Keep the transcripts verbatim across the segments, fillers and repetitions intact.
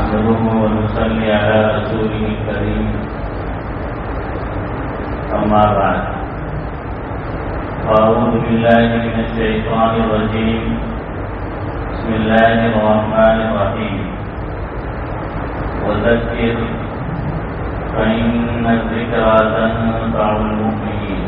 نحمده ونصلي على رسوله الكريم أما بعد أعوذ بالله من الشيطان الرجيم بسم الله الرحمن الرحيم وذكر فإن الذكرى تنفع المؤمنين.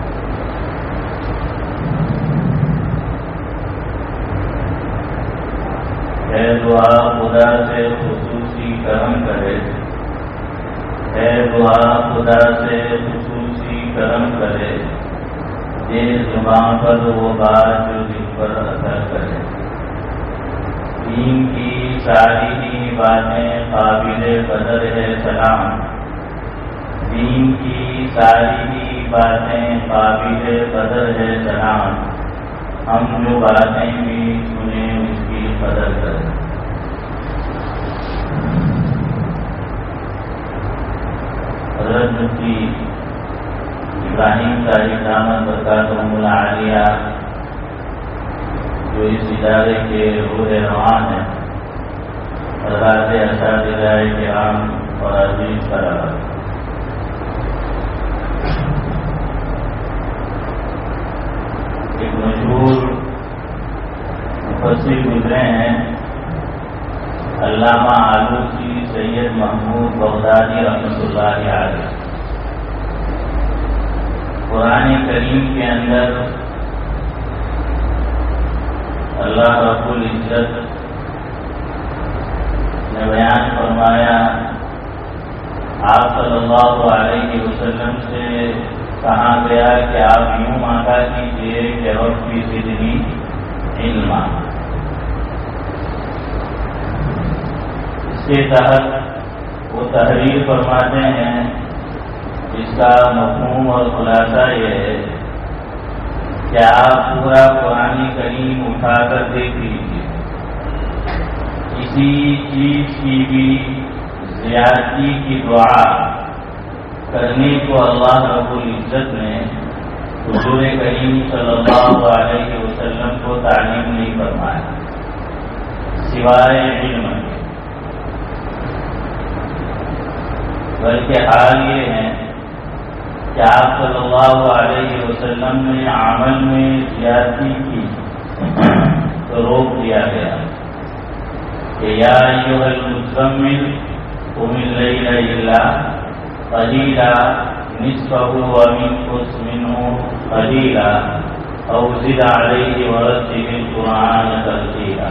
اے دعا خدا سے خصوصی کرم کرے، اے دعا خدا سے خصوصی کرم کرے، جس زبان پر وہ بات جو دل پر اثر کرے. دین کی ساری ہی باتیں قابل قدر ہے سلام، دین کی ساری ہی باتیں قابل قدر ہے سلام. ہم جو باتیں بھی سنیں اس کی قدر کریں. حضرت مفتی ابراہیم صاحب دامت برکاتہم العالیہ جو اس ادارے کے روح روان ہیں، حضرات اساتذہ کرام اور عزیز طلباء، ایک مشہور مفسر گزرے ہیں علامہ آلوسی سید محمود بغدادی رحمۃ اللہ علیہ. قرآن کریم کے اندر اللہ رب العزت نے بیان فرمایا، آپ صلی اللہ علیہ وسلم سے کہا گیا کہ آپ یوں مانگا کیجیے کہ رب کی زدنی علما. اس کے تحت وہ تحریر فرماتے ہیں، اس کا مفہوم اور خلاصہ یہ ہے کہ آپ پورا قرآن کریم اٹھا کر دیکھ لیجیے، کسی چیز کی بھی زیادتی کی دعا کرنے کو اللہ رب العزت نے حضور کریم صلی اللہ علیہ وسلم کو تعلیم نہیں فرمایا سوائے علم کے، بلکہ حال یہ ہے کہ آپ صلی اللہ علیہ وسلم نے عمل میں زیادتی کی تو روک دیا گیا کہ یا ایھا المزمل قم اللیل الا قلیلا نصفه وانقص منه قلیلا او زد علیہ ورتل القرآن ترتیلا.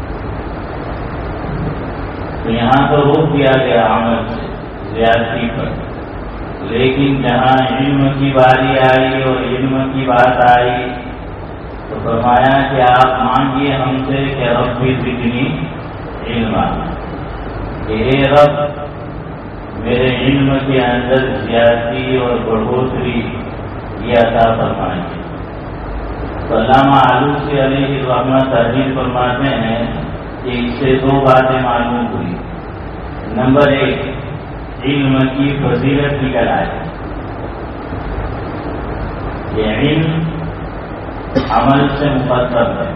تو یہاں تو روک دیا گیا عمل سے زیادتی پر، لیکن جہاں علم کی باری آئی اور علم کی بات آئی تو فرمایا کہ آپ مانگیے ہم سے کہ رب بھی زدنی علما، کہ اے رب میرے علم کے اندر زیادتی اور بڑھوتری یہ عطا فرمائیے. تو علامہ آلوسی علیہ الرحمۃ تحریر فرماتے ہیں کہ اس سے دو باتیں معلوم ہوئی. نمبر ایک، علم کی فضیلت نکل آئے، یہ علم عمل سے مقدم ہے،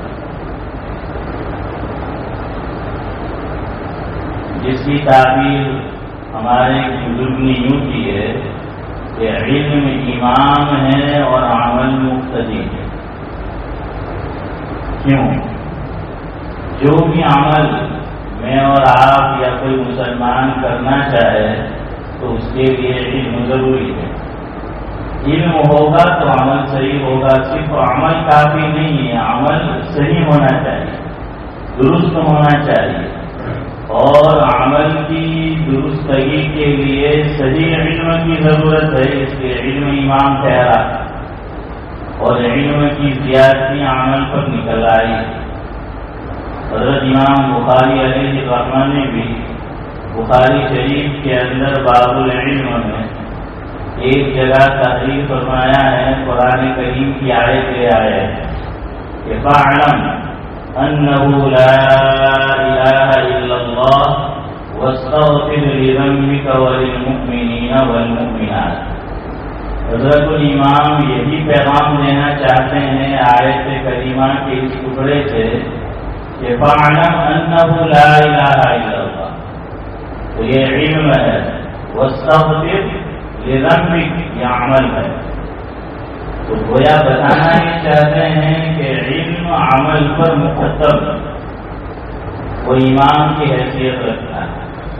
جس کی تعبیر ہمارے بزرگ نے یوں کی ہے کہ علم امام ہے اور عمل مقتدی ہے. کیوں؟ جو بھی عمل میں اور آپ یا کوئی مسلمان کرنا چاہے تو اس کے لیے علم ضروری ہے. علم ہوگا تو عمل صحیح ہوگا. صرف عمل کافی نہیں ہے، عمل صحیح ہونا چاہیے، درست ہونا چاہیے، اور عمل کی درستگی کے لیے صحیح علم کی ضرورت ہے. اس کے علم امام ٹھہرا اور علم کی زیادتی عمل پر نکل آئی. حضرت امام بخاری علیہ الرحمہ نے بھی بخاری شریف کے اندر باب العلم میں ایک جگہ تحریر فرمایا ہے، قرآن کریم کی آیت لے آئے کہ فاعلم انہ لا الہ الا اللہ واستغفر لذنبک وللمؤمنین والمؤمنات. حضرت الامام یہی پیغام دینا چاہتے ہیں آیت کریمہ کے اس ٹکڑے سے کہ فاعلم انہ لا الہ الا اللہ، تو یہ علم ہے، واستغفر لذنبک یہ عمل ہے۔ تو گویا بتانا یہ چاہتے ہیں کہ علم عمل پر مقدم وہ امام کی حیثیت رکھتا ہے،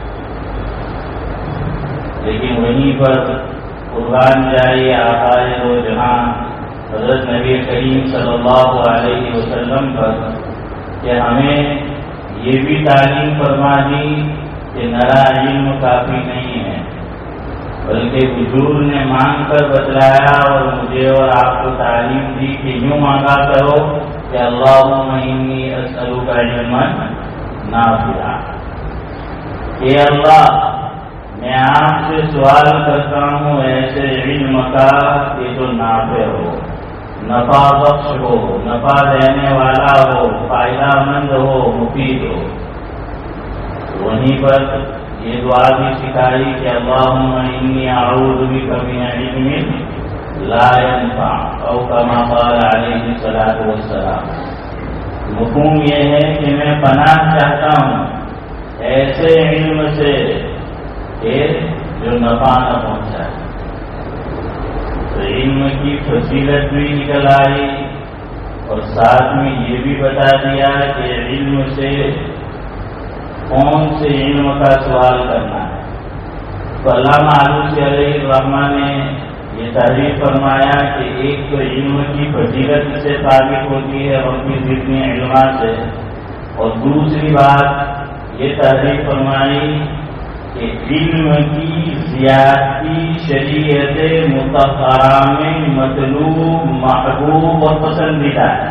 لیکن وہیں پر قربان جائے آقائے و جہاں حضرت نبی کریم صلی اللہ علیہ وسلم پر کہ ہمیں یہ بھی تعلیم فرما دی کہ نرا علم کافی نہیں ہے، بلکہ حضور نے مانگ کر بتلایا اور مجھے اور آپ کو تعلیم دی کہ یوں مانگا کرو کہ اللہم انی اسألک علما نافعا، کہ اللہ میں آپ سے سوال کرتا ہوں ایسے علم کا کہ جو نافع ہو، نفع بخش ہو، نفع دینے والا ہو، فائدہ مند ہو، مفید ہو۔ وہیں پر یہ دعا بھی سکھائی کہ اللہم انی اعوذ بک من علم لا ينفع او کما قال علیہ الصلوۃ والسلام۔ مفہوم یہ ہے کہ میں پناہ چاہتا ہوں ایسے علم سے کہ جو نفع نہ پہنچائے۔ تو علم کی فضیلت بھی نکل آئی اور ساتھ میں یہ بھی بتا دیا کہ علم سے کون سے علم کا سوال کرنا ہے۔ تو علامہ آلوسی علیہ الرحمہ نے یہ تعریف فرمایا کہ ایک تو علم کی فضیلت سے ثابت ہوتی ہے اور کی ذکری علما سے، اور دوسری بات یہ تعریف فرمائی کہ علم کی زیادتی شریعت مطہرہ میں مطلوب، محبوب اور پسندیدہ ہے۔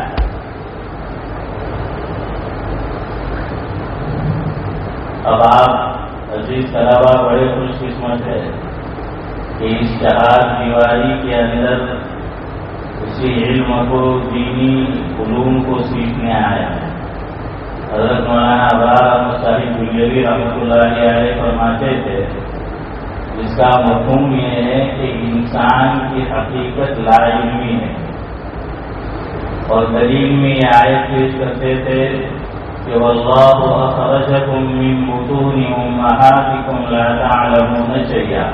اب آپ عزیز طلبہ بڑے خوش قسمت ہے کہ اس چہار دیواری کے اندر اسی علم کو، دینی علوم کو سیکھنے آیا ہے۔ حضرت مولانا ابرار احمد صاحب بلیوی رحمۃ اللہ علیہ فرماتے تھے جس کا مفہوم یہ ہے کہ انسان کی حقیقت لا علمی ہے، اور دلیل میں یہ آیت پیش کرتے تھے کہ واللہ اخرجکم من بطون امہاتکم لا تعلمون شیئا۔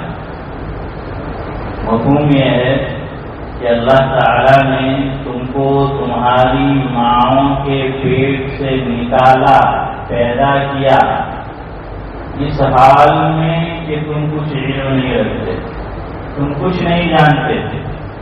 مفہوم یہ ہے کہ اللہ تعالی نے تم کو تمہاری ماؤں کے پیٹ سے نکالا، پیدا کیا اس حال میں کہ تم کچھ علم نہیں رکھتے، تم کچھ نہیں جانتے تھے۔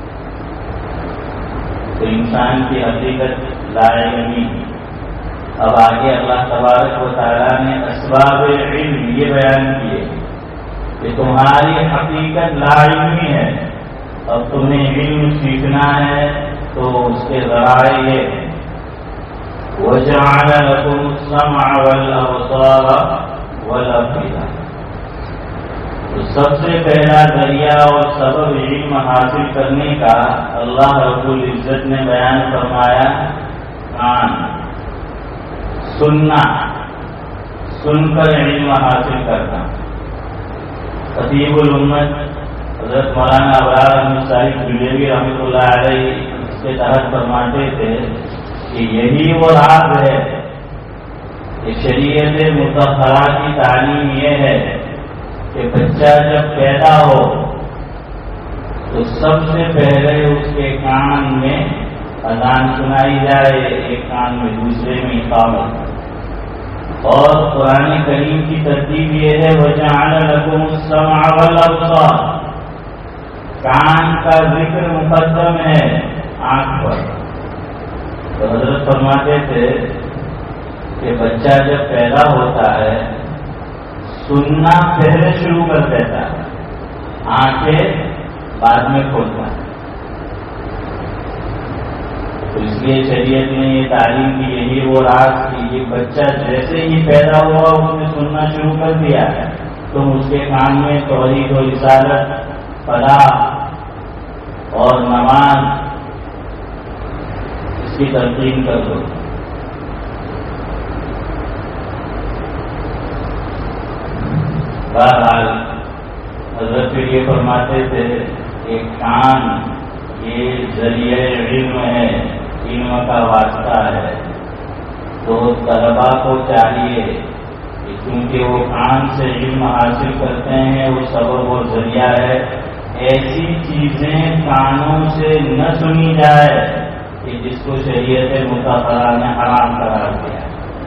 تو انسان کی حقیقت لا علمی۔ اب آگے اللہ تبارک و تعالیٰ نے اسباب علم یہ بیان کیے کہ تمہاری حقیقت لا علمی ہے، اب تمہیں علم سیکھنا ہے تو اس کے ذرائع یہ ہیں وَجَعَلَ لَكُمُ السَّمْعَ وَالْأَبْصَارَ وَالْأَفْئِدَةَ۔ تو سب سے پہلا ذریعہ اور سبب علم حاصل کرنے کا اللہ رب العزت نے بیان فرمایا کان، سننا، سن کر علم حاصل کرنا۔ خطیب الامت حضرت مولانا ابرار احمد صاحب بلیوی رحمۃ اللہ علیہ اس کے تحت فرماتے تھے کہ یہی وہ راز ہے کہ شریعت مطہرہ کی تعلیم یہ ہے کہ بچہ جب پیدا ہو تو سب سے پہلے اس کے کان میں اذان سنائی جائے، ایک کان میں، دوسرے میں اقامت۔ اور قرآن کریم کی ترتیب یہ ہے وَجَعَلَ لَكُمُ السَّمْعَ وَالْأَبْصَارَ، کان کا ذکر مقدم ہے آنکھ پر۔ تو حضرت فرماتے تھے کہ بچہ جب پیدا ہوتا ہے سننا پہلے شروع کر دیتا ہے، آنکھیں بعد میں کھولتا ہے۔ تو اس لیے شریعت نے یہ تعلیم کی، یہی وہ راز کی یہ بچہ جیسے ہی پیدا ہوا اس نے سننا شروع کر دیا ہے، تم اس کے کان میں توحید و رسالت، فلاح اور نماز اس کی تلقین کر دو۔ بہرحال حضرت پھر یہ فرماتے تھے کہ کان یہ ذریعہ علم ہے، علم کا واسطہ ہے۔ تو طلبا کو چاہیے کیونکہ وہ کان سے علم حاصل کرتے ہیں، وہ سبب اور ذریعہ ہے. ایسی چیزیں کانوں سے نہ سنی جائے کہ جس کو شریعت مطہرہ نے حرام قرار دیا،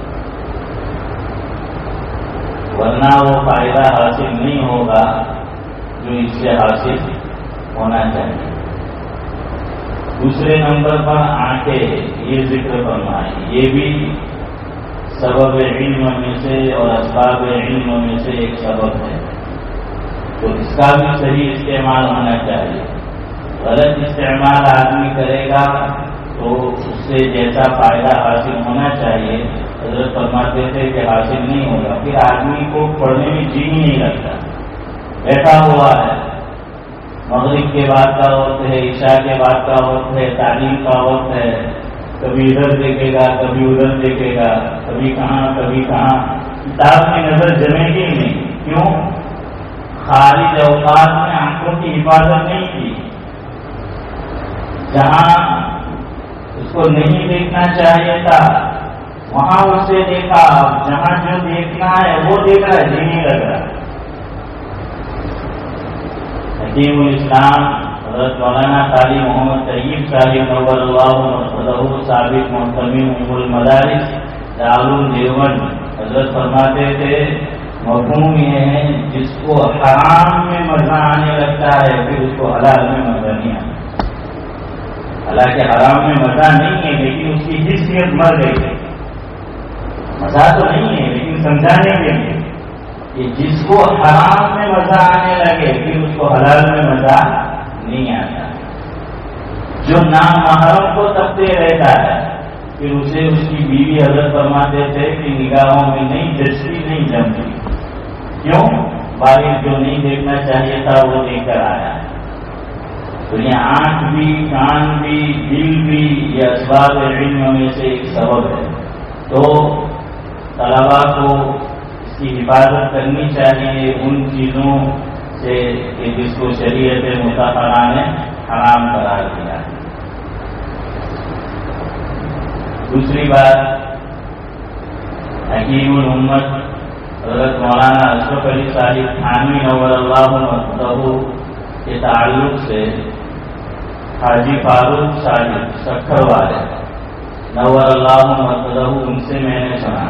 ورنہ وہ فائدہ حاصل نہیں ہوگا جو اس سے حاصل ہونا چاہیے. دوسرے نمبر پر آنکھیں، یہ ذکر فرمائیں، یہ بھی سبب علم میں سے اور اسباب علم میں سے ایک سبب ہے، تو اس کا بھی صحیح استعمال ہونا چاہیے. غلط استعمال آدمی کرے گا تو اس سے جیسا فائدہ حاصل ہونا چاہیے حضرت فرماتے تھے کہ حاصل نہیں ہوگا. پھر آدمی کو پڑھنے میں جی ہی نہیں لگتا، بیٹھا ہوا ہے، مغرب کے بعد کا وقت ہے، عشاء کے بعد کا وقت ہے، تعلیم کا وقت ہے، کبھی ادھر دیکھے گا کبھی ادھر دیکھے گا، کبھی کہاں کبھی کہاں، کتاب کی نظر جمے گی نہیں. کیوں؟ خارج اوقات میں آنکھوں کی حفاظت نہیں کی. جہاں اس کو نہیں دیکھنا چاہیے تھا وہاں اسے دیکھا، جہاں جو دیکھنا ہے وہ دیکھ رہا ہے، جی نہیں لگ رہا. حکیم الاسلام حضرت مولانا قاری محمد طیب صاحب نور اللہ مرقدہ ثابت محتمی ام المدارس دارالعلوم دیوبند حضرت فرماتے تھے مفہوم یہ ہے جس کو حرام میں مزہ آنے لگتا ہے پھر اس کو حلال میں مزہ نہیں آتا. حالانکہ حرام میں مزہ نہیں ہے لیکن اس کی حیثیت مر گئی ہے. مزہ تو نہیں ہے لیکن سمجھانے کے لیے کہ جس کو حرام میں مزہ آنے لگے پھر اس کو حلال میں مزہ نہیں آتا. جو نامحرم کو تکتے رہتا ہے پھر اسے اس کی بیوی حضرت فرماتے تھے کہ نگاہوں میں نہیں جچتی نہیں جمتی. کیوں؟ بارش جو نہیں دیکھنا چاہیے تھا وہ دیکھ کر آیا. تو یہ آنکھ بھی، کان بھی، دل بھی یہ اسباب علم میں سے ایک سبب ہے. تو طلبا کو اس کی حفاظت کرنی چاہیے ان چیزوں سے کہ جس کو شریعت مطہرہ نے حرام قرار دیا. دوسری بات، حکیم الامت حضرت مولانا اشرف علی صاحب تھانوی نور اللہ مرقدہ کے تعلق سے حاجی فاروق صاحب سکھر والے نور اللہ مرقدہ ان سے میں نے سنا.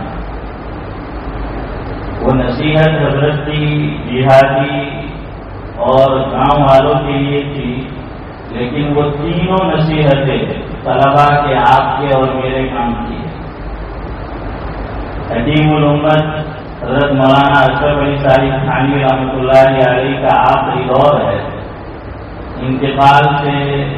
وہ نصیحت حضرت کی دیہاتی اور گاؤں والوں کے لیے تھی، لیکن وہ تینوں نصیحتیں طلبا کے، آپ کے اور میرے کام کی. حکیم الامت حضرت مولانا اشرف علی صاحب تھانوی رحمۃ اللہ علیہ کا آخری دور ہے. انتقال سے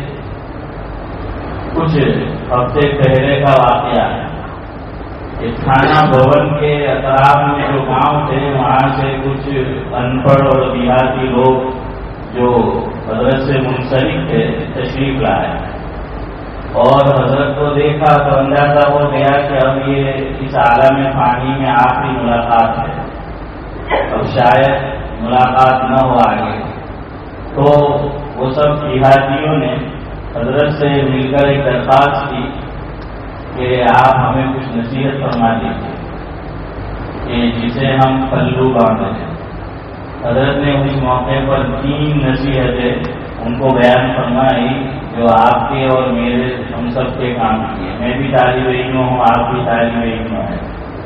کچھ ہفتے پہلے کا واقعہ ہے. تھانہ بھون کے اطراف میں جو گاؤں تھے وہاں سے کچھ ان پڑھ اور دیہاتی لوگ جو حضرت سے منسلک تھے تشریف لائے اور حضرت کو دیکھا تو اندازہ ہو گیا کہ اب یہ اس عالم فانی میں آخری ملاقات ہے، اب شاید ملاقات نہ ہو آگے. تو وہ سب دیہاتیوں نے حضرت سے مل کر ایک درخواست کی کہ آپ ہمیں کچھ نصیحت فرما دیجیے کہ جسے ہم پلو باندھ دیں. حضرت نے اس موقع پر تین نصیحتیں ان کو بیان فرمائی جو آپ کے اور میرے ہم سب کے کام کیے. میں بھی طالب علم ہوں، آپ بھی طالب علم ہیں.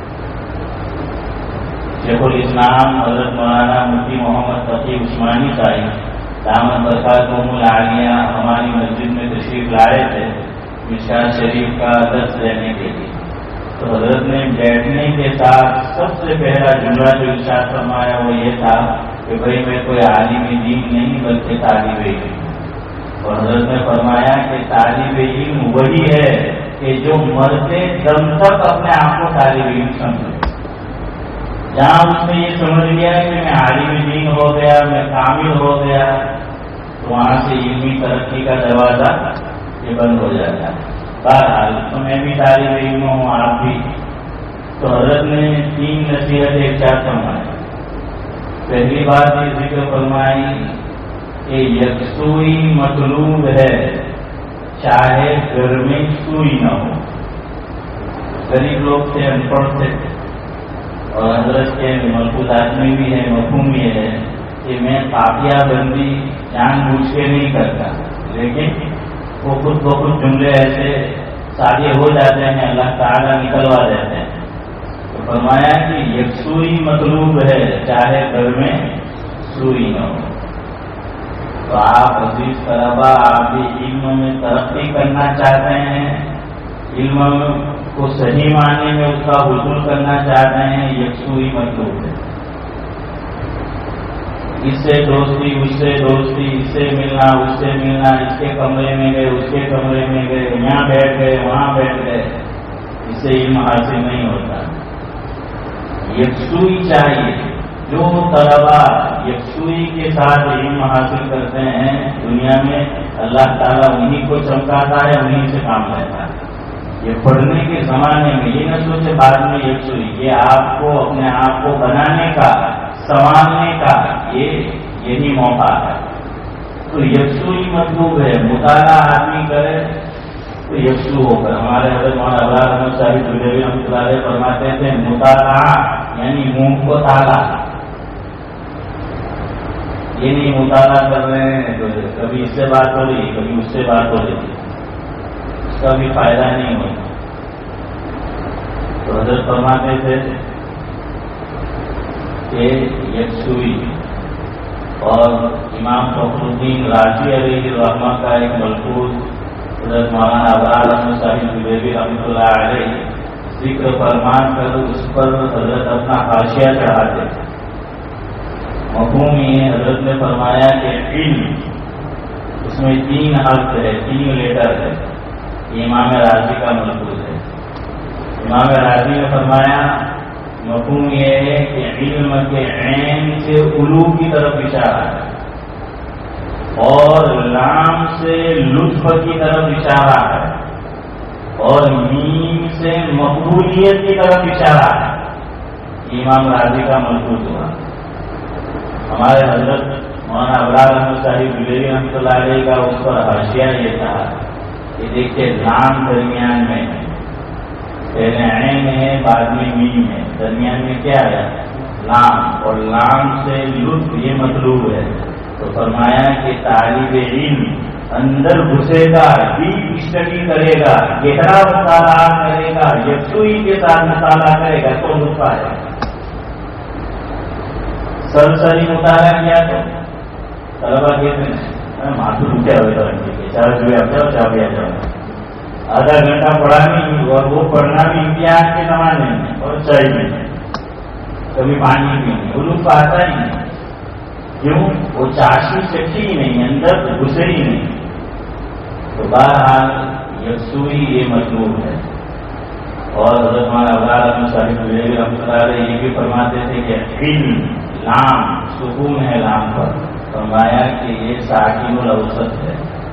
شیخ الاسلام حضرت مولانا مفتی محمد تقی عثمانی صاحب دامت برکاتہم العالیہ ہماری مسجد میں تشریف لائے تھے مشکات شریف کا درس لینے کے لیے. تو حضرت نے بیٹھنے کے ساتھ سب سے پہلا جملہ جو ارشاد فرمایا وہ یہ تھا کہ بھائی میں کوئی عالم دین نہیں بلکہ طالب علم. اور حضرت نے فرمایا کہ طالب علم وہی ہے کہ جو مرتے دم تک اپنے آپ کو طالب علم سمجھے. جہاں اس نے یہ سمجھ لیا کہ میں عالم دین ہو گیا، میں کامل ہو گیا، تو وہاں سے علمی ترقی کا دروازہ یہ بند ہو جاتا ہے. بہرحال تو میں بھی طالب علم ہوں، آپ بھی. تو حضرت نے تین نصیحتیں ارشاد فرمائی. پہلی بات یہ ذکر فرمائی کہ یکسوئی مطلوب ہے چاہے گھر میں سوئی نہ ہو. غریب لوگ تھے، ان پڑھ تھے، اور حضرت کے ملفوظات میں بھی ہے، مفہوم یہ ہے کہ میں قافیہ بندی جان بوجھ کے نہیں کرتا، لیکن وہ خود بخود جملے ایسے سادے ہو جاتے ہیں، اللہ تعالیٰ نکلوا دیتے ہیں۔ تو فرمایا کہ یکسوئی مطلوب ہے، چاہے گھر میں سوئی نہ ہو۔ تو آپ عزیز طلبا، آپ بھی علم میں ترقی کرنا چاہتے ہیں، علم کو صحیح معنی میں اس کا حصول کرنا چاہتے ہیں، یکسوئی مطلوب ہے۔ اس سے دوستی، اس سے دوستی، اس سے ملنا، اس سے ملنا، اس کے کمرے میں گئے، اس کے کمرے میں گئے، یہاں بیٹھ گئے، وہاں بیٹھ گئے، اس سے علم حاصل نہیں ہوتا۔ یکسوئی چاہیے۔ جو طلبا یکسوئی کے ساتھ علم حاصل کرتے ہیں دنیا میں، اللہ تعالیٰ انہی کو چمکاتا ہے، انہی سے کام لیتا ہے۔ یہ پڑھنے کے زمانے میں یہ نہ سوچے بعد میں یکسوئی، یہ آپ کو اپنے آپ کو بنانے کا، سنوارنے کا یہ یہی موقع ہے۔ تو یکسوئی مطلوب ہے، مطالعہ آدمی کرے تو یکسو ہو کر۔ ہمارے حضرت مولانا ابرار احمد صاحب دہلوی رحمۃ اللہ علیہ فرماتے تھے، مطالعہ یعنی منہ کو تالا، یہ نہیں مطالعہ کر رہے ہیں تو کبھی اس سے بات ہو رہی، کبھی اس سے بات ہو رہی، اس کا بھی فائدہ نہیں ہوتا۔ تو حضرت فرماتے تھے کہ یکسوئی، اور امام فخر الدین رازی علیہ الرحمہ کا ایک ملفوظ حضرت مولانا ابرار احمد صاحب دہلوی رحمۃ اللہ علیہ ذکر فرمان کر اس پر حضرت اپنا حاشیہ چڑھاتے تھے۔ مفہوم یہ حضرت نے فرمایا کہ علم، اس میں تین حرف ہے، تین لیٹر ہے، یہ امام راضی کا ملفوظ ہے۔ امام راضی نے فرمایا مفہوم یہ ہے کہ علم کے عین سے علو کی طرف اشارہ ہے، اور لام سے لطف کی طرف اشارہ ہے، اور میم سے مقبولیت کی طرف اشارہ ہے۔ امام راضی کا ملفوظ ہوا۔ ہمارے حضرت مولانا ابرار احمد صاحب دہلوی رحمۃ اللہ علیہ کا اس پر حاشیہ یہ تھا کہ دیکھیے لام درمیان میں ہے، پہلے عین ہے، بعد میں میم ہے، درمیان میں کیا ہے؟ لام، اور لام سے لطف یہ مطلوب ہے۔ تو فرمایا کہ طالب علم اندر گھسے گا، ڈیپ اسٹڈی کرے گا، گہرا مطالعہ کرے گا، یکسوئی کے ساتھ مطالعہ کرے گا تو لطف آئے گا۔ سرسری مطالعہ کیا تو طلبا کہتے ہیں ماتھو روکیا ہوئے تو چار جو آپ جاؤ چاہ بھی آ جاؤ، آدھا گھنٹہ پڑھا نہیں، اور وہ پڑھنا بھی امتحان کے زمانے میں اور چاہیے کبھی پانی بھی نہیں، وہ لطف آتا ہی نہیں۔ کیوں؟ وہ چاشنی چکھی ہی نہیں، اندر گھسے ہی نہیں۔ تو بہرحال یکسوئی یہ مطلوب ہے۔ اور حضرت مولانا ابرار احمد صاحب دہلوی رحمۃ اللہ علیہ یہ بھی فرماتے تھے کہ علم لام سکون ہے، لام پر فرمایا کہ یہ ساکن الاوسط ہے۔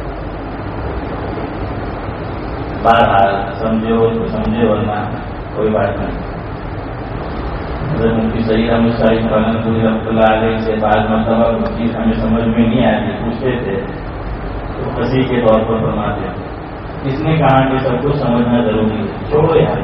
بہرحال سمجھے ہو تو سمجھے، ورنہ کوئی بات نہیں۔ حضرت مفتی سعید احمد صاحب قلندری رحمۃ اللہ علیہ سے بعض مرتبہ چیز ہمیں سمجھ میں نہیں آتی، پوچھتے تھے تو کسی کے طور پر فرماتے تھے، کس نے کہا کہ سب کو سمجھنا ضروری ہے، چھوڑو یار،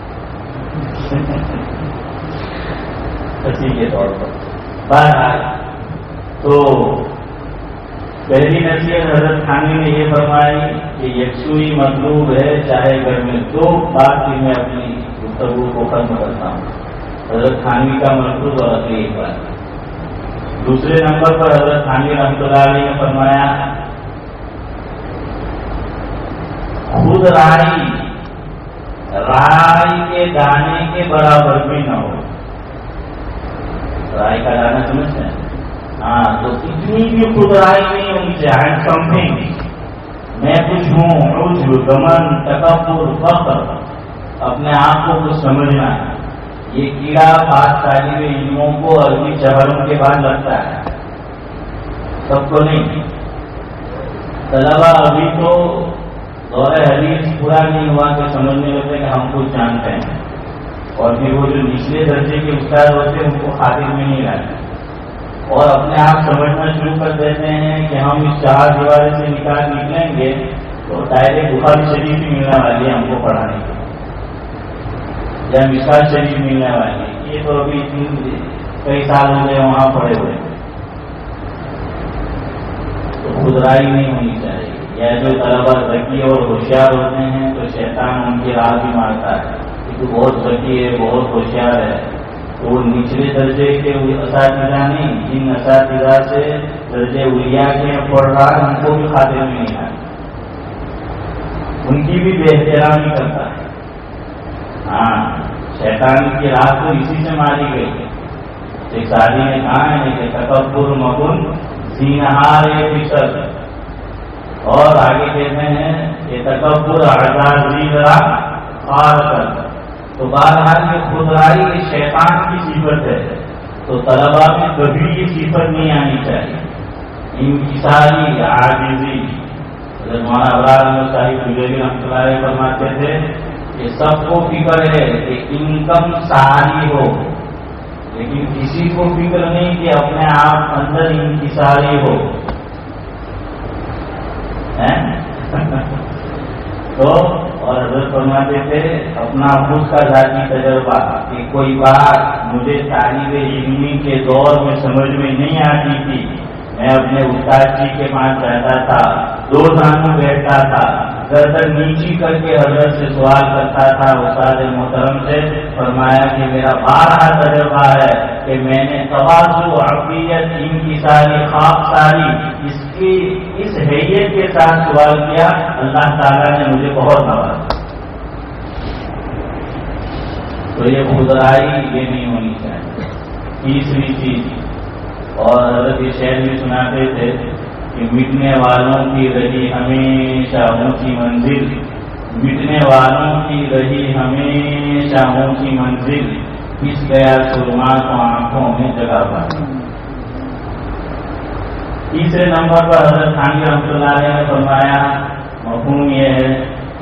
کسی کے طور پر۔ بہرحال تو پہلی نصیحت حضرت خانوی نے یہ فرمائی کہ یکسوئی مطلوب ہے، چاہے گھر میں۔ دو بات کی میں اپنی گفتگو کو ختم کرتا ہوں، حضرت خانوی کا ملفوظ اور اگلی ایک بات۔ دوسرے نمبر پر حضرت خانوی رحمۃ اللہ علیہ نے فرمایا خود رائی رائی کے دانے کے برابر بھی نہ ہو۔ رائی کا دانا سمجھتے ہیں؟ ہاں، تو اتنی بھی خود رائی نہیں ہونی چاہیے، سمتھنگ میں کچھ ہوں، عجب، گمن، تکبر، فخر، اپنے آپ کو کچھ سمجھنا ہے۔ یہ کیڑا پاس طالب علموں کو عربی چہروں کے بعد لگتا ہے، سب کو نہیں۔ طلبا ابھی تو دور حدیث پورا نہیں ہوا کہ سمجھنے ہوتے کہ ہم کچھ جانتے ہیں، اور پھر وہ جو نچلے درجے کے استاد ہوتے ہیں ان کو خاطر میں نہیں لاتے، اور اپنے آپ سمجھنا شروع کر دیتے ہیں کہ ہم اس چار دیوارے سے نکال نکلیں گے تو ڈائریکٹ بخاری شریف ہی ملنے والی ہے ہم کو پڑھانے کے۔ یا مثال شریف ملنے والی، یہ تو ابھی کئی سال ہو گئے وہاں پڑے ہوئے، تو خودرائی نہیں ہونی چاہیے۔ یا جو طلبا ذکی اور ہوشیار ہوتے ہیں تو شیطان ان کی راہ بھی مارتا ہے کہ تو بہت ذکی ہے، بہت ہوشیار ہے، تو وہ نچلے درجے کے اساتذہ نہیں، جن اساتذہ سے درجے اولیاء کے پڑھ رہا ہے ان کو بھی خاطر میں نہیں آئے، ان کی بھی بے احترامی کرتا ہے۔ ہاں، شیطان کی راہ تو اسی سے ماری گئی۔ ایک شادی نے کہا ہے کہ تکبر مکن زینہار فسد، اور آگے کہتے ہیں کہ تکبر اعزاز ذرا خار کر، تو بہرحال یہ خودرائی یہ شیطان کی صفت ہے، تو طلبا میں کبھی یہ صفت نہیں آنی چاہیے۔ انکساری عاجزی، حضرت مولانا ابرار احمد صاحب بریلوی رحمۃ اللہ علیہ فرماتے تھے کہ سب کو فکر ہے کہ انکم ساری ہو، لیکن کسی کو فکر نہیں کہ اپنے آپ اندر انکساری ہو۔ تو اور حضرت فرماتے تھے اپنا خود کا ذاتی تجربہ کہ کوئی بات مجھے طالب علمی کے دور میں سمجھ میں نہیں آتی تھی، میں اپنے استاد جی کے پاس رہتا تھا، دو دھانوں بیٹھتا تھا، گردن نیچی کر کے حضرت سے سوال کرتا تھا استاد محترم سے۔ فرمایا کہ میرا بارہ تجربہ ہے کہ میں نے تواضع، عقیدت، انکساری، خاکساری اس کی اس حیثیت کے ساتھ سوال کیا، اللہ تعالیٰ نے مجھے بہت نوازا۔ تو یہ خودرائی یہ نہیں ہونی چاہیے۔ تیسری چیز، اور حضرت یہ شعر بھی سناتے تھے کہ مٹنے والوں کی رہی ہمیشہ اونچی منزل، مٹنے والوں کی رہی ہمیشہ اونچی منزل، پس گیا سرما تو آنکھوں میں جگہ پائی۔ تیسرے نمبر پر حضرت تھانوی رحمۃ اللہ علیہ نے فرمایا مفہوم یہ ہے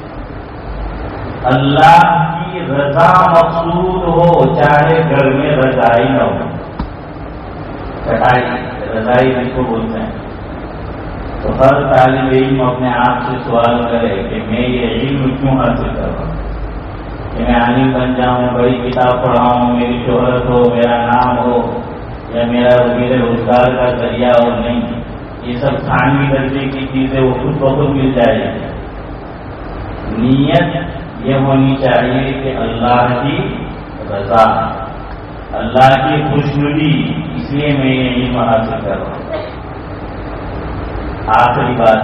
اللہ کی رضا مقصود ہو چاہے گھر میں رضائی نہ ہو۔ چٹائی رضائی جس کو بولتے ہیں، تو ہر طالب علم اپنے آپ سے سوال کرے کہ میں یہ علم کیوں حاصل کر رہا ہوں، کہ میں عالم بن جاؤں، بڑی کتاب پڑھاؤں، میری شہرت ہو، میرا نام ہو، یا میرا میرے روزگار کا ذریعہ ہو؟ نہیں، یہ سب ثانوی درجے کی چیزیں وہ خود بخود مل جائے گی۔ نیت یہ ہونی چاہیے کہ اللہ کی رضا، اللہ کی خوشنودی، اس لیے میں یہ علم حاصل کر رہا ہوں۔ آخری بات،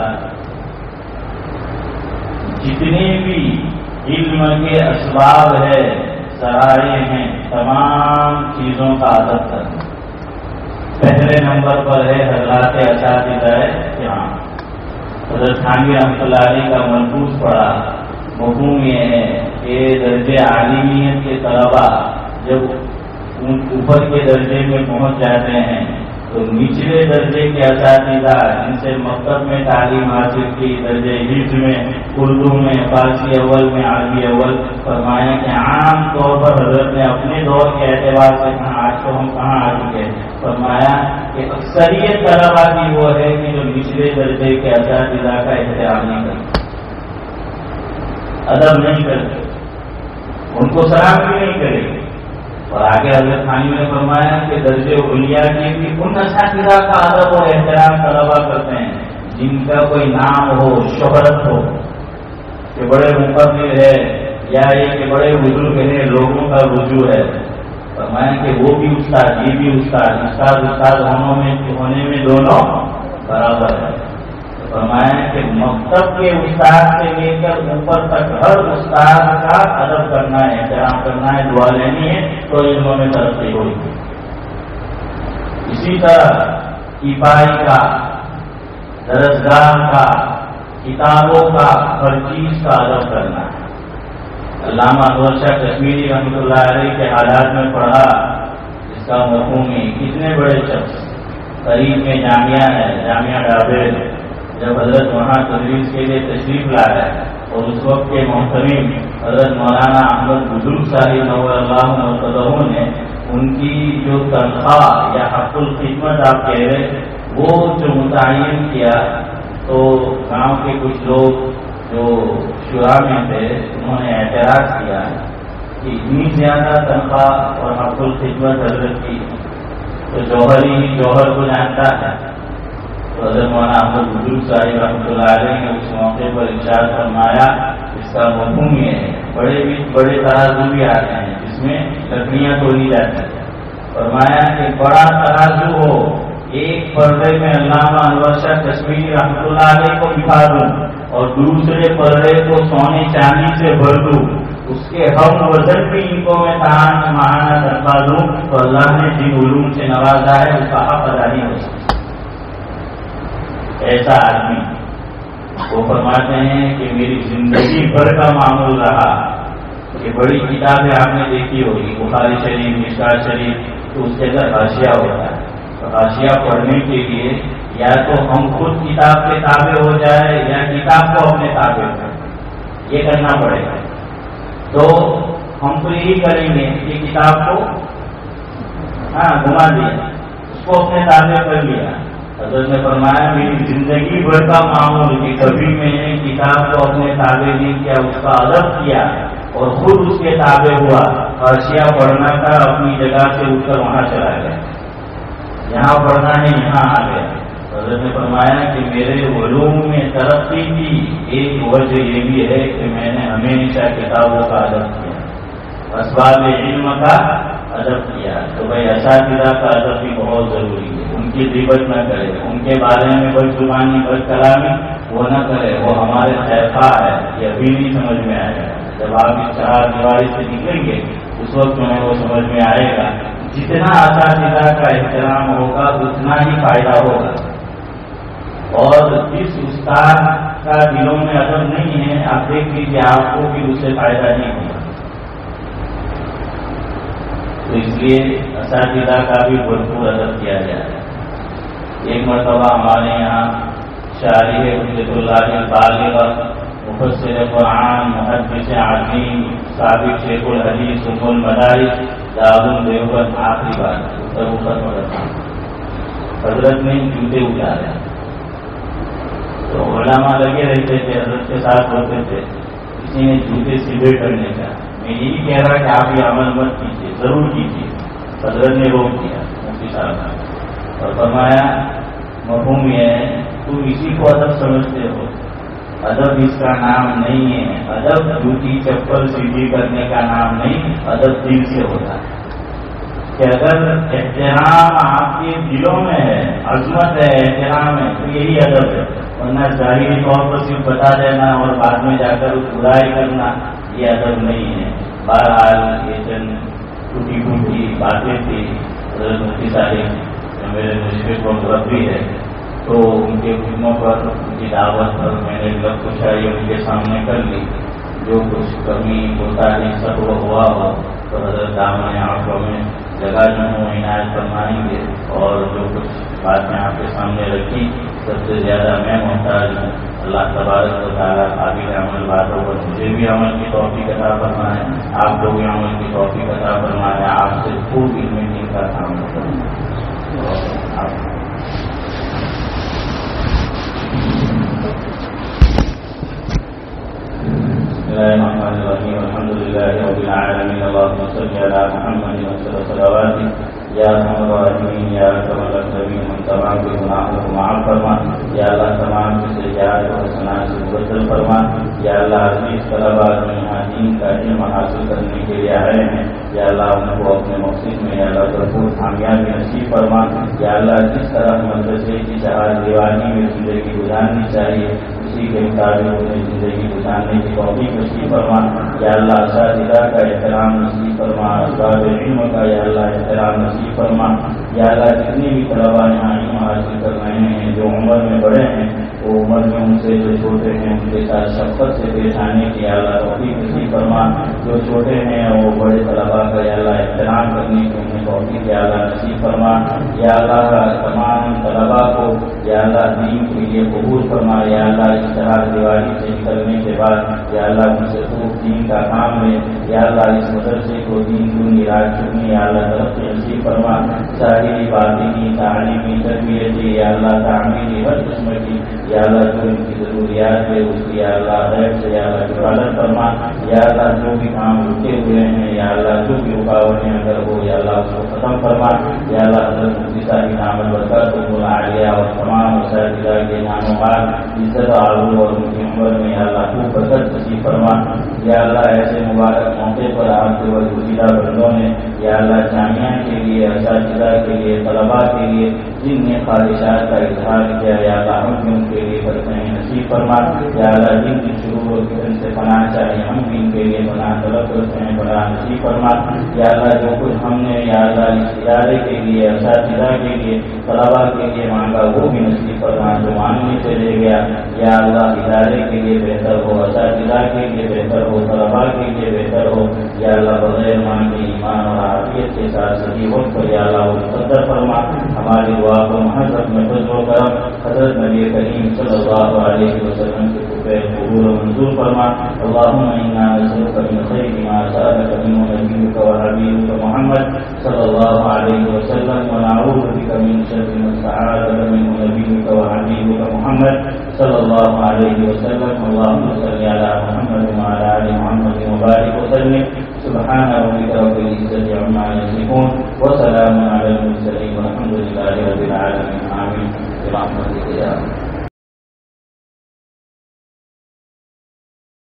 جتنے بھی علم کے اسباب ہے، ذرائع ہیں، تمام چیزوں کا ادب کرنا۔ پہلے نمبر پر ہے حضرات اساتذہ یہاں، حضرت تھانوی رحمۃ اللہ علیہ کا ملفوظ پڑھا، مفہوم یہ ہے کہ درجے عالمیت کے طلبا جب اوپر کے درجے میں پہنچ جاتے ہیں تو نچلے درجے کے اساتذہ جن سے مکتب میں تعلیم حاصل کی، درجے حفظ میں، اردو میں، فارسی اول میں، عربی اول، فرمایا کہ عام طور پر حضرت نے اپنے دور کے اعتبار سے کہاں آج تو ہم کہاں آ چکے، فرمایا کہ اکثریت طلبا کی وہ ہے کہ جو نچلے درجے کے اساتذہ کا احترام نہیں کرتے، ادب نہیں کرتے، ان کو سلام بھی نہیں کرے۔ اور آگے حضرت تھانوی نے فرمایا کہ درجے اولیاء کے بھی ان اساتذہ کا ادب اور احترام طلبا کرتے ہیں جن کا کوئی نام ہو، شہرت ہو، کہ بڑے مقدر ہے یا یہ کہ بڑے بزرگ ہیں، لوگوں کا رجوع ہے۔ فرمایا کہ وہ بھی استاد، یہ بھی استاد، استاد استاد ہونے میں ہونے میں دونوں برابر ہے۔ فرمایا کہ مکتب کے استاد سے لے کر اوپر تک ہر استاد کا ادب کرنا ہے، احترام کرنا ہے، دعا لینی ہے تو علموں میں ترقی ہوئی۔ اسی طرح کفائی کا، درسگاہ کا، کتابوں کا، ہر چیز کا ادب کرنا ہے۔ علامہ افضل شاہ کشمیری رحمۃ اللہ علیہ کے حالات میں پڑھا، اس کا مفہوم ہے کتنے بڑے شخص، قریب میں جامعہ ہے، جامعہ ڈابیر، جب حضرت وہاں تدریس کے لیے تشریف لایا اور اس وقت کے محترم حضرت مولانا احمد بزرگ صاحب نور اللہ مرتضی نے ان کی جو تنخواہ یا حق الخدمت آپ کہہ رہے وہ جو متعین کیا، تو گاؤں کے کچھ لوگ جو شورا میں تھے انہوں نے اعتراض کیا کہ اتنی زیادہ تنخواہ اور حق الخدمت حضرت کی، تو جوہر ہی جوہر کو جانتا ہے. تو حضرت مولانا احمد بزرگ صاحب رحمۃ اللہ علیہ نے اس موقع پر ارشاد فرمایا، اس کا مفہوم یہ ہے، بڑے بھی بڑے ترازو بھی آتے ہیں جس میں لکڑیاں تولی جاتی ہیں. فرمایا کہ بڑا ترازو ہو، ایک پردے میں علامہ انور شاہ کشمیری رحمۃ اللہ علیہ کو بٹھا دوں اور دوسرے پردے کو سونے چاندی سے بھر دوں، اس کے ہم وزن بھی ان کو میں تاہم ماہانہ کروا دوں، تو اللہ نے جن علوم سے نوازا ہے اس کا حق ادا نہیں ہو سکتا. ایسا آدمی وہ فرماتے ہیں کہ میری زندگی بھر کا معمول رہا کہ بڑی کتابیں آپ نے دیکھی ہوگی، بخاری شریف، مشکات شریف، تو اس کے اندر حاشیہ ہوتا ہے. تو حاشیہ پڑھنے کے لیے یا تو ہم خود کتاب کے تابع ہو جائے یا کتاب کو اپنے تابع کریں، یہ کرنا پڑے گا. تو ہم تو یہی کریں گے کہ کتاب کو ہاں گھما دیا، اس کو اپنے تابع کر لیا. حضرت نے فرمایا میری زندگی بھر کا معمول کہ کبھی میں نے کتاب کو اپنے تابع نہیں کیا، اس کا ادب کیا اور خود اس کے تابع ہوا. حاشیہ پڑھنا تھا، اپنی جگہ سے اٹھ کر وہاں چلا گیا، یہاں پڑھنا ہے یہاں آ گیا. حضرت نے فرمایا کہ میرے علوم میں ترقی کی ایک وجہ یہ بھی ہے کہ میں نے ہمیشہ کتابوں کا ادب کیا، اسباب علم کا ادب کیا. تو بھائی اساتذہ کا ادب بھی بہت ضروری ہے. ان کی غیبت نہ کرے، ان کے بارے میں بد زبانی بد کلامی وہ نہ کرے، وہ ہمارے خیرخواہ ہے. یہ ابھی نہیں سمجھ میں آئے گا، جب آپ اس چار دیواری سے نکلیں گے اس وقت میں وہ سمجھ میں آئے گا. جتنا اساتذہ کا احترام ہوگا اتنا ہی فائدہ ہوگا، اور جس استاد کا دلوں میں ادب نہیں ہے آپ دیکھ لیجیے آپ کو بھی اس سے فائدہ نہیں ہوگا. تو اس لیے اساتذہ کا بھی بھرپور ادب کیا جائے. ایک مرتبہ ہمارے یہاں شاعر حجت اللہ البالغ مفسر قرآن محدث عظیم سابق شیخ الحدیث ام المدارس دارالعلوم دیوبند آخری بار اتر ختم کرتا حضرت نے جوتے اتارے، تو علماء لگے رہتے تھے، حضرت کے ساتھ ہوتے تھے. کسی نے جوتے سیدھے کرنے کا، میں یہی کہہ رہا کہ آپ یہ عمل مت کیجیے، ضرور کیجیے. حضرت نے روک دیا مفتی صاحب نے اور فرمایا مفہوم یہ ہے تم اسی کو ادب سمجھتے ہو، ادب اس کا نام نہیں ہے. ادب جوتی چپل سیدھی کرنے کا نام نہیں، ادب دل سے ہوتا ہے. کہ اگر احترام آپ کے دلوں میں ہے، عظمت ہے، احترام ہے، تو یہی ادب ہے. ورنہ ظاہری طور پر صرف بتا دینا اور بعد میں جا کر برائی کرنا یہ ادب نہیں ہے. بہرحال یہ چند ٹوٹی پھوٹی باتیں تھی. حضرت مفتی صاحب میرے مشرق و مربی ہے، تو ان کے حکموں پر ان کی دعوت پر میں نے لب کشائی ان کے سامنے کر لی. جو کچھ کمی ہوتا ہے سب وہ ہوا ہو تو حضرت دامن آنکھوں میں جگہ جو ہوں عنایت فرمائیں گے. اور جو کچھ باتیں آپ کے سامنے رکھی سب سے زیادہ میں محتاج ہوں. اللہ تبارک و تعالیٰ قابل عمل باتوں پر مجھے بھی عمل کی توفیق عطا فرمائے، آپ کو بھی عمل کی توفیق عطا فرمائے. آپ سے خوب علم دین کا کام کریں. الرحمن الرحیم الحمد للہ رب العالمین اللهم صل علی محمد وسلم صلوات یا ارحم الراحمین یا ارحم الراحمین. ہم تمام کے گناہوں کو معاف فرما یا اللہ، تمام کی سیئات و حسنات سے مبدل فرما یا اللہ. عزیز طلباء جو یہاں دین کا علم حاصل کرنے کے لیے آئے ہیں یا اللہ ان کو اپنے مقصد میں یا اللہ بھرپور کامیابی نصیب فرما یا اللہ. جس طرح مدرسے کی چار دیوانی میں زندگی گزارنی چاہیے اسی کے مطابق انہیں زندگی گزارنے کی توفیق نصیب فرما یا اللہ. اساتذہ کا احترام نصیب فرما، اسباب علم کا یا اللہ احترام نصیب فرما یا اللہ. جتنے بھی طلباء یہاں علم حاصل کر رہے ہیں جو عمر میں بڑے ہیں وہ عمر میں ان سے جو چھوٹے ہیں ان کے ساتھ شفقت سے پیش آنے کی یا اللہ توفیق نصیب فرما. جو چھوٹے ہیں وہ بڑے طلباء کا یا اللہ احترام کرنے کی انہیں توفیق یا اللہ نصیب فرما یا اللہ. تمام طلباء کو یا اللہ دین کے لیے قبول فرما یا اللہ. اس طرح دیواری سے نکلنے کے بعد یا اللہ ان سے خوب دین کا کام ہے یا اللہ. اس مدرسے کو دین دنیا راج چکنی یا اللہ ترقی نصیب فرما، ظاہری باطنی تعلیمی تربیتی یا اللہ تعمیری ہر قسم کی یا اللہ جو ان کی ضروریات ہے اس کی یا اللہ غیب سے یا اللہ حفاظت فرما، یا اللہ جو بھی کام رکے ہوئے ہیں یا اللہ جو بھی رکاوٹیں اگر ہو یا اللہ اس کو ختم فرما، یا اللہ حضرت مفتی صاحب کی نام برکات کو عالیہ اور تمام اساتذہ کے نام و بعد عزت آلو اور ان کی عمر میں یا اللہ کو برکت نصیب فرما، یا اللہ ایسے مبارک موقع پر آپ کے وسیلہ بندوں نے یا اللہ جامعہ کے لیے اساتذہ کے لیے طلباء کے لیے جن نے خواہشات کا اظہار کیا یا اللہ ہم بھی ان کے لیے برکتیں نصیب فرما، یا اللہ جن کی شروع اور کتن سے پناہ چاہیے ہم بھی ان کے لیے پناہ طلب کرتے ہیں پناہ نصیب فرما، یا اللہ جو کچھ ہم نے یا اللہ اس ادارے کے لیے اساتذہ کے لیے طلباء کے لیے مانگا وہ بھی نصیب فرما، جو مانگنے سے لے گیا یا اللہ ادارے کے لیے بہتر ہو، اساتذہ کے لیے بہتر ہو، طلباء کے لیے بہتر ہو، یا اللہ بغیر مانگے ایمان اور عافیت کے ساتھ صحیح وقت پر یا اللہ وہ مقدر فرما، ہماری دعا کو محض اپنے فضل و کرم حضرت نبی کریم صلی اللہ علیہ وسلم کے قبول قبول و منظور فرما، اللهم انا نسألك من خير ما سألك منه نبيك وحبيبك محمد صلى الله عليه وسلم ونعوذ بك من شر ما استعاذك منه نبيك وحبيبك محمد صلى الله عليه وسلم، اللهم صل على محمد وعلى آل محمد وبارك وسلم، سبحان ربك رب العزة عما يصفون وسلام على المرسلين والحمد لله رب العالمين، آمين برحمتك يا رب.